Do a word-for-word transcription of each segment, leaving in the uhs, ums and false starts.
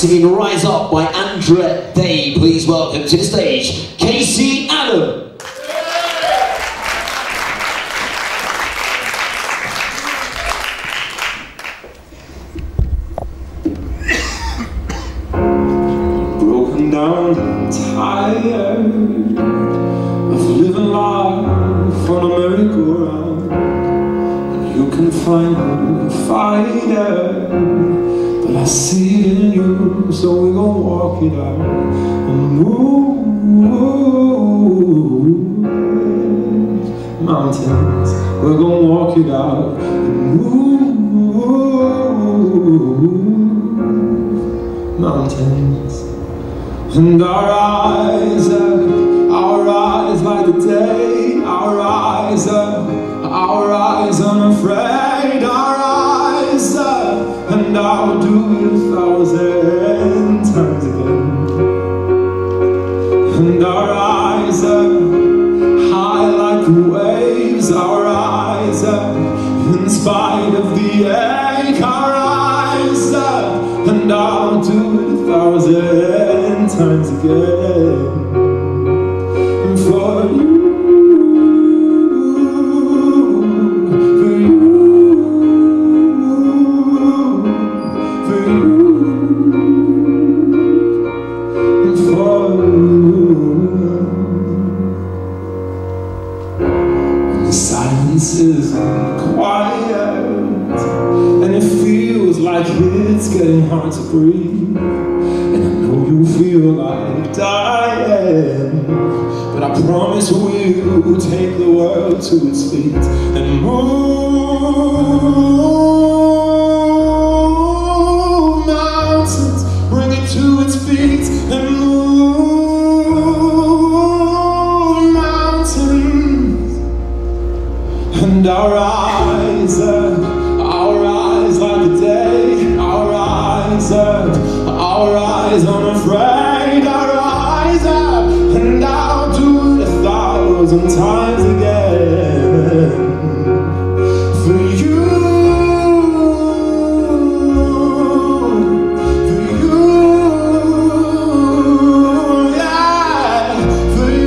singing Rise Up by ANDRA Day. Please welcome to the stage, Casey Allen. Broken down and tired of living life on a merry-go-round. You can find a fighter, but I see it in you, so we gon' walk it out and move mountains. We're gon' walk it out and move mountains. And our eyes up, our eyes like the day, our eyes up, our eyes unafraid, our eyes up, and I'll do it a thousand times again. And our eyes up, high like the waves, our eyes up, in spite of the ache, our eyes up, and I'll do it a thousand times again. And for you, is quiet, and it feels like it's getting hard to breathe, and I know you feel like dying, but I promise we'll take the world to its feet and move mountains, bring it to its feet and move mountains. And our eyes up, our eyes like the day, our eyes up, our eyes unafraid, our eyes up, and I'll do it a thousand times again. For you, for you, yeah, for you.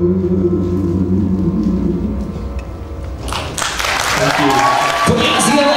Thank you.